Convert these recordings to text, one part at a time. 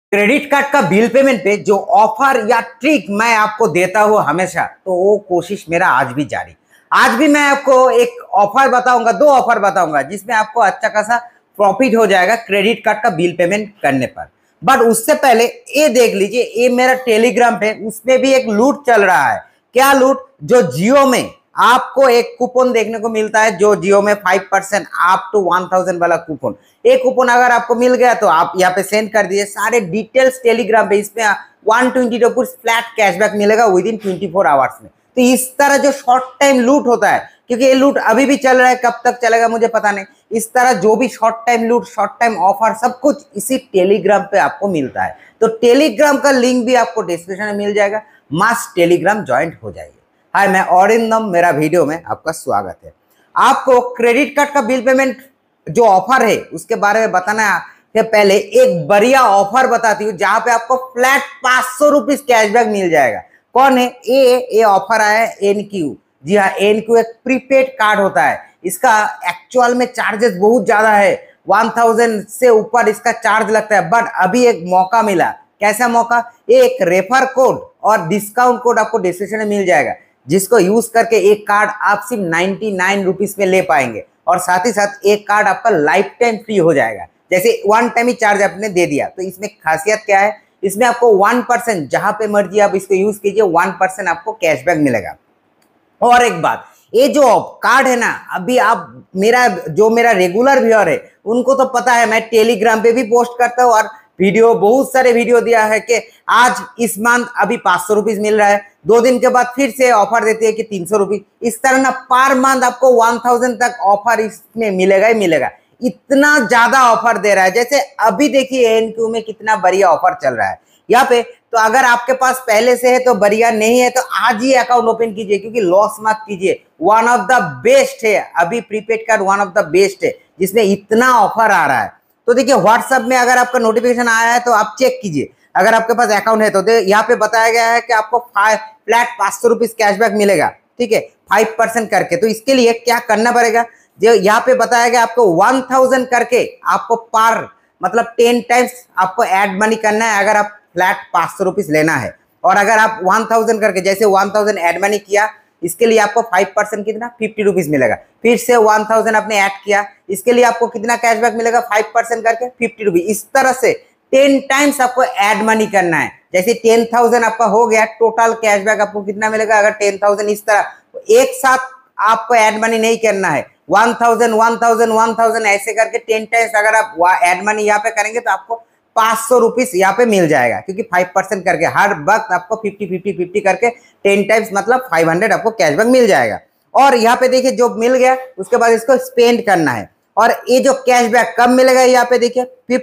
Credit card का bill payment पे जो ऑफर या ट्रिक मैं आपको देता हूँ हमेशा, तो वो कोशिश मेरा आज भी जारी। आज भी मैं आपको एक ऑफर बताऊंगा, दो ऑफर बताऊंगा जिसमें आपको अच्छा खासा प्रॉफिट हो जाएगा क्रेडिट कार्ड का बिल पेमेंट करने पर। बट उससे पहले ये देख लीजिए, ये मेरा टेलीग्राम पे उसमें भी एक लूट चल रहा है। क्या लूट? जो जियो में आपको एक कूपन देखने को मिलता है, जो जियो में 5% अप टू 1000 वाला कूपन। एक कूपन अगर आपको मिल गया तो आप यहाँ पे सेंड कर दीजिए। सारे डिटेल्स टेलीग्राम पे, इसमें 120 रुपीज फ्लैट कैशबैक मिलेगा विद इन 24 आवर्स में। तो इस तरह जो शॉर्ट टाइम लूट होता है, क्योंकि ये लूट अभी भी चल रहा है, कब तक चलेगा मुझे पता नहीं। इस तरह जो भी शॉर्ट टाइम लूट, शॉर्ट टाइम ऑफर, सब कुछ इसी टेलीग्राम पे आपको मिलता है। तो टेलीग्राम का लिंक भी आपको डिस्क्रिप्शन में मिल जाएगा, मस्ट टेलीग्राम ज्वाइंट हो जाइए। हाय, मैं अरिंदम, मेरा वीडियो में आपका स्वागत है। आपको क्रेडिट कार्ड का बिल पेमेंट जो ऑफर है उसके बारे में बताना है। पहले एक बढ़िया ऑफर बताती हूँ जहां पे आपको फ्लैट 500 रुपीज कैशबैक मिल जाएगा। कौन है ये ऑफर आया है? एनक्यू। जी हाँ, एनक्यू एक प्रीपेड कार्ड होता है। इसका एक्चुअल में चार्जेस बहुत ज्यादा है, 1000 से ऊपर इसका चार्ज लगता है। बट अभी एक मौका मिला। कैसा मौका? एक रेफर कोड और डिस्काउंट कोड आपको डिस्क्रिप्शन में मिल जाएगा, जिसको यूज करके एक कार्ड आप सिर्फ 99 रुपीज में ले पाएंगे। और साथ ही साथ एक कार्ड आपका लाइफ टाइम फ्री हो जाएगा। जैसे वन टाइम ही चार्ज आपने दे दिया, तो इसमें खासियत क्या है? इसमें आपको 1%, जहां पे मर्जी आप इसको यूज कीजिए, 1% आपको कैशबैक मिलेगा। और एक बात, ये जो कार्ड है ना, अभी आप मेरा रेगुलर व्यूअर है उनको तो पता है, मैं टेलीग्राम पे भी पोस्ट करता हूँ और वीडियो, बहुत सारे वीडियो दिया है कि आज इस मंथ अभी 500 रुपीज मिल रहा है, 2 दिन के बाद फिर से ऑफर देते हैं कि 300 रुपीज। इस तरह ना पर मंथ आपको 1000 तक ऑफर इसमें मिलेगा ही मिलेगा। इतना ज्यादा ऑफर दे रहा है। जैसे अभी देखिए एनक्यू में कितना बढ़िया ऑफर चल रहा है यहाँ पे। तो अगर आपके पास पहले से है तो बढ़िया, नहीं है तो आज ही अकाउंट ओपन कीजिए, क्योंकि लॉस मत कीजिए। वन ऑफ द बेस्ट है अभी prepaid card, one of the best है जिसमें इतना ऑफर आ रहा है। तो देखिए व्हाट्सएप में अगर आपका नोटिफिकेशन आया है तो आप चेक कीजिए। अगर आपके पास अकाउंट है तो यहाँ पे बताया गया है कि आपको फ्लैट 500 रुपीज कैशबैक मिलेगा, ठीक है, 5% करके। तो इसके लिए क्या करना पड़ेगा? जो यहाँ पे बताया गया, आपको 1000 करके आपको पर मतलब 10 टाइम्स आपको एड मनी करना है अगर आप फ्लैट 500 रुपीज लेना है। और अगर आप 1000 करके, जैसे 1000 एड मनी किया, इसके लिए आपको 5% कितना 50 रुपीज मिलेगा। फिर से 1000 आपने ऐड किया, इसके लिए आपको कितना कैशबैक मिलेगा 5% करके 50 रुपीज। इस तरह से 10 टाइम्स आपको एड मनी करना है। जैसे 10,000 आपका हो गया, टोटल कैशबैक आपको कितना मिलेगा? अगर 10,000 इस तरह एक साथ आपको एड मनी नहीं करना है, 1000 1000 1000 ऐसे करके 10 टाइम्स अगर आप एड मनी यहाँ पे करेंगे तो आपको 500 रुपीज यहाँ पे मिल जाएगा, क्योंकि 5% करके हर वक्त आपको 50 करके 10 टाइम्स मतलब 500 आपको कैशबैक मिल जाएगा। और यहाँ पे देखिए जो मिल गया, उसके बाद इसको स्पेंड करना है। और ये जो कैशबैक कब मिलेगा यहाँ पे देखिए,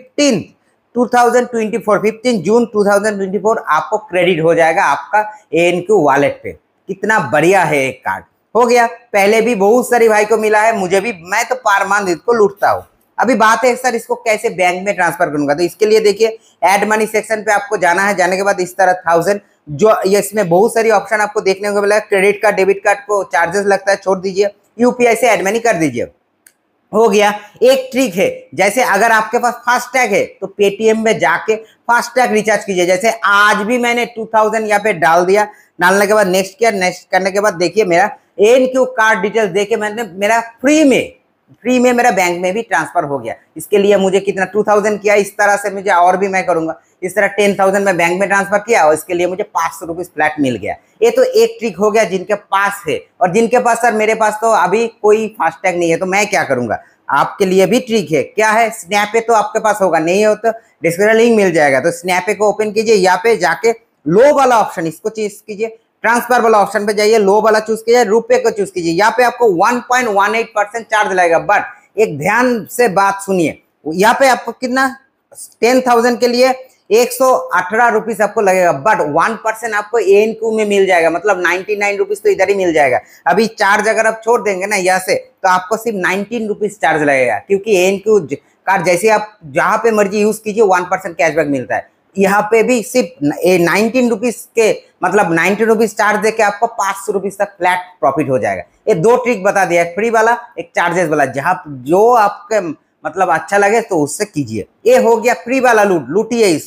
15 जून 2024 आपको क्रेडिट हो जाएगा आपका एएनक्यू वॉलेट पे। कितना बढ़िया है एक कार्ड। हो गया, पहले भी बहुत सारी भाई को मिला है, मुझे भी, मैं तो पार मान इसको लूटता हूँ। अभी बात है सर इसको कैसे बैंक में ट्रांसफर करूंगा। तो इसके लिए देखिए एड मनी सेक्शन पे आपको जाना है। जाने के बाद इस तरह 1000, जो इसमें बहुत सारी ऑप्शन आपको देखने को मिला है। क्रेडिट कार्ड, डेबिट कार्ड को चार्जेस लगता है, छोड़ दीजिए, यूपीआई से एड मनी कर दीजिए। हो गया। एक ट्रिक है, जैसे अगर आपके पास फास्टैग है तो पेटीएम में जाके फास्टैग रिचार्ज कीजिए। जैसे आज भी मैंने 2000 यहाँ पे डाल दिया, डालने के बाद नेक्स्ट किया, नेक्स्ट करने के बाद देखिए मेरा एनक्यू कार्ड डिटेल्स देके मैंने मेरा फ्री में मेरा बैंक में भी ट्रांसफर हो गया। इसके लिए मुझे कितना 2000 किया, इस तरह से मुझे और भी मैं करूंगा। इस तरह 10,000 में बैंक में ट्रांसफर किया और इसके लिए मुझे 500 रुपीज फ्लैट मिल गया। ये तो एक ट्रिक हो गया जिनके पास है। और जिनके पास, सर मेरे पास तो अभी कोई फास्टैग नहीं है तो मैं क्या करूंगा, आपके लिए भी ट्रिक है। क्या है? स्नैपे तो आपके पास होगा, नहीं हो तो डिस्क्रिप्शन लिंक मिल जाएगा। तो स्नैपे को ओपन कीजिए, यहाँ पे जाके लो वाला ऑप्शन इसको चूज कीजिए, ट्रांसफर वाला ऑप्शन पे जाइए, लो वाला चूज कीजिए, रुपए को चूज कीजिए। यहाँ पे आपको 1.18% चार्ज लगेगा। बट एक ध्यान से बात सुनिए, यहाँ पे आपको कितना 10,000 के लिए 118 रुपीज आपको लगेगा। बट 1% आपको एएनक्यू में मिल जाएगा, मतलब 99 रुपीज तो इधर ही मिल जाएगा। अभी चार्ज अगर आप छोड़ देंगे ना यहाँ से, तो आपको सिर्फ 19 रुपीज चार्ज लगेगा, क्योंकि एएनक्यू कार्ड जैसे आप जहां पे मर्जी यूज कीजिए 1% कैशबैक मिलता है। यहाँ पे भी सिर्फ 19 रुपीज के मतलब 90 रुपीज चार्ज देके आपको 500 रुपीज तक फ्लैट प्रॉफिट हो जाएगा। ये दो ट्रिक बता दिया, एक फ्री वाला, एक चार्जेस वाला, जहां जो आपके मतलब अच्छा लगे तो उससे कीजिए। ये हो गया फ्री वाला लूट, लूटिए इसको।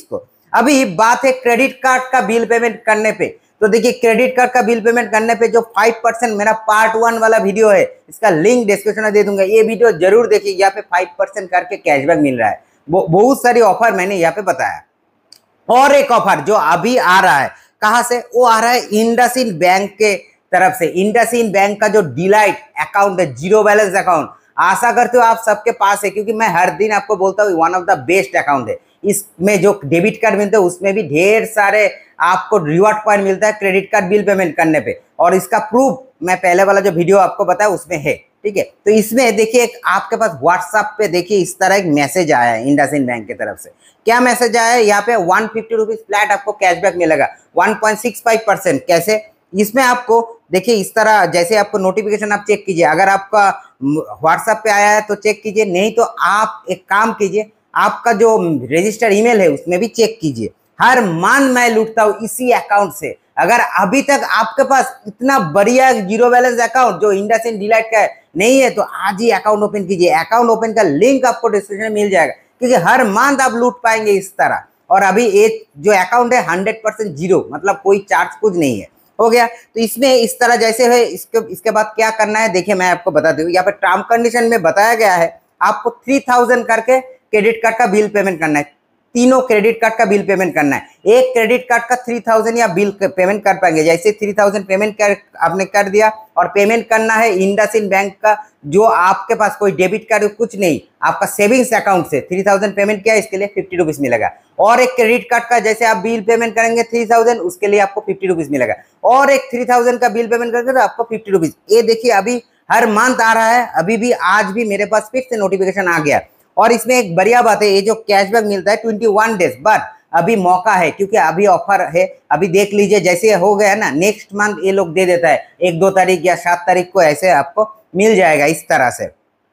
अभी बात है क्रेडिट कार्ड का बिल पेमेंट करने पे। तो देखिए क्रेडिट कार्ड का बिल पेमेंट करने पे जो 5% मेरा पार्ट 1 वाला वीडियो है, इसका लिंक डिस्क्रिप्शन में दे दूंगा, ये वीडियो जरूर देखिए। यहाँ पे 5% करके कैशबैक मिल रहा है, बहुत सारी ऑफर मैंने यहाँ पे बताया। और एक ऑफर जो अभी आ रहा है, कहां से वो आ रहा है, इंडसइंड बैंक के तरफ से। इंडसइंड बैंक का जो डिलाइट अकाउंट है, जीरो बैलेंस अकाउंट, आशा करते हो आप सबके पास है, क्योंकि मैं हर दिन आपको बोलता हूँ one of the best account है। इसमें जो डेबिट कार्ड मिलते हैं उसमें भी ढेर सारे आपको रिवॉर्ड पॉइंट मिलता है क्रेडिट कार्ड बिल पेमेंट करने पे, और इसका प्रूफ मैं पहले वाला जो वीडियो आपको बताया उसमें है, ठीक है। तो इसमें देखिए आपके पास व्हाट्सएप पे देखिए इस तरह एक मैसेज आया है इंडसइंड बैंक की तरफ से। क्या मैसेज आया है, यहाँ पे 150 रुपीज फ्लैट आपको कैशबैक मिलेगा, 1.65%। कैसे, इसमें आपको देखिए इस तरह, जैसे आपको नोटिफिकेशन आप चेक कीजिए, अगर आपका व्हाट्सएप पे आया है तो चेक कीजिए, नहीं तो आप एक काम कीजिए, आपका जो रजिस्टर ईमेल है उसमें भी चेक कीजिए। हर मंथ मैं लूटता हूँ इसी अकाउंट से। अगर अभी तक आपके पास इतना बढ़िया जीरो बैलेंस अकाउंट जो इंडसइंड डिलाइट का है नहीं है, तो आज ही अकाउंट ओपन कीजिए। अकाउंट ओपन का लिंक आपको डिस्क्रिप्शन में मिल जाएगा, क्योंकि हर मंथ आप लूट पाएंगे इस तरह। और अभी एक जो अकाउंट है 100% जीरो, मतलब कोई चार्ज कुछ नहीं है, हो गया। तो इसमें इस तरह जैसे है, इसके बाद क्या करना है देखिए मैं आपको बता दूं। यहाँ पे टर्म कंडीशन में बताया गया है आपको 3000 करके क्रेडिट कार्ड का बिल पेमेंट करना है, तीनों क्रेडिट कार्ड का बिल पेमेंट करना है। एक क्रेडिट कार्ड का 3000 या बिल पेमेंट कर पाएंगे, जैसे 3000 पेमेंट कर आपने कर दिया, और पेमेंट करना है इंडसइंड बैंक का, जो आपके पास कोई डेबिट कार्ड कुछ नहीं, आपका सेविंग्स अकाउंट से 3000 पेमेंट किया, इसके लिए 50 रुपीज मिलेगा। और एक क्रेडिट कार्ड का जैसे आप बिल पेमेंट करेंगे 3000, उसके लिए आपको 50 रुपीज मिलेगा। और एक 3000 का बिल पेमेंट करके तो आपको 50 रुपीज। ये देखिए अभी हर मंथ आ रहा है, अभी भी आज भी मेरे पास फिर से नोटिफिकेशन आ गया। और इसमें एक बढ़िया बात है, ये जो कैशबैक मिलता है 21 डेज, बट अभी मौका है, क्योंकि अभी ऑफर है। अभी देख लीजिए, जैसे हो गया ना, नेक्स्ट मंथ ये लोग दे देता है 1-2 तारीख या 7 तारीख को, ऐसे आपको मिल जाएगा इस तरह से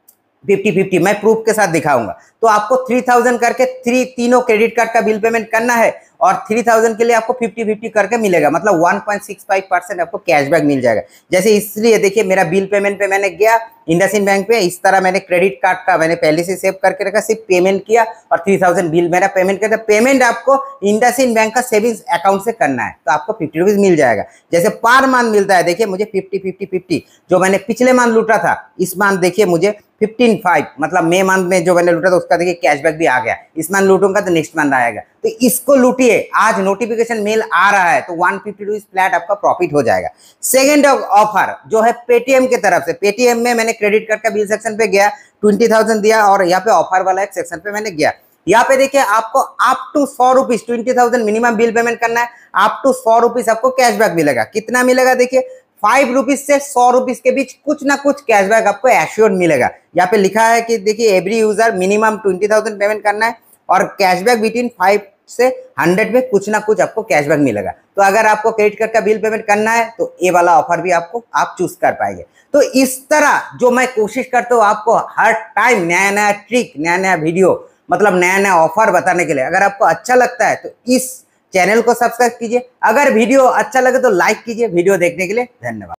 50-50। मैं प्रूफ के साथ दिखाऊंगा। तो आपको 3000 करके तीनों क्रेडिट कार्ड का बिल पेमेंट करना है, और 3000 के लिए आपको 50-50 करके मिलेगा, मतलब 1.65% आपको कैशबैक मिल जाएगा। जैसे इसलिए देखिए मेरा बिल पेमेंट पे मैंने गया इंडसइंड बैंक पे, इस तरह मैंने क्रेडिट कार्ड का मैंने पहले से सेव करके रखा, सिर्फ पेमेंट किया और 3000 बिल मेरा पेमेंट करता। पेमेंट आपको इंडसइंड बैंक का सेविंग्स अकाउंट से करना है, तो आपको 50 रुपीज मिल जाएगा। जैसे पर मंथ मिलता है, देखिए मुझे 50-50-50 जो मैंने पिछले मंथ लूटा था, इस मंथ देखिए मुझे 15/5, मतलब मई मंथ में जो मैंने लूटा था उसका देखिए कैशबैक भी आ गया। इस मंथ लूटूंगा तो नेक्स्ट मंथ आएगा, तो इसको लूटिए। आज नोटिफिकेशन मेल आ रहा है, तो 150 रुपीज फ्लैट आपका प्रॉफिट हो जाएगा। सेकेंड ऑफर जो है पेटीएम की तरफ से। पेटीएम में मैंने क्रेडिट कार्ड का बिल सेक्शन पे गया, 20,000 दिया, और यहाँ पे ऑफर वाला एक सेक्शन पे मैंने गया। यहाँ पे देखिए आपको up to 100 rupees, 20,000 minimum bill payment करना है, अप टू 100 रुपीज आपको कैशबैक मिलेगा। कितना मिलेगा देखिए, 5 रुपीज से 100 रुपीज के बीच कुछ ना कुछ कैशबैक आपको एश्योर्ड मिलेगा। यहाँ पे लिखा है कि देखिए एवरी यूजर मिनिमम 20,000 पेमेंट करना है, और कैशबैक बिटवीन 5 से 100 में कुछ ना कुछ आपको कैशबैक मिलेगा। तो अगर आपको क्रेडिट कार्ड का बिल पेमेंट करना है तो ये वाला ऑफर भी आपको आप चूज कर पाएंगे। तो इस तरह जो मैं कोशिश करता हूँ आपको हर टाइम नया नया ट्रिक, नया नया वीडियो, मतलब नया नया ऑफर बताने के लिए। अगर आपको अच्छा लगता है तो इस चैनल को सब्सक्राइब कीजिए, अगर वीडियो अच्छा लगे तो लाइक कीजिए। वीडियो देखने के लिए धन्यवाद।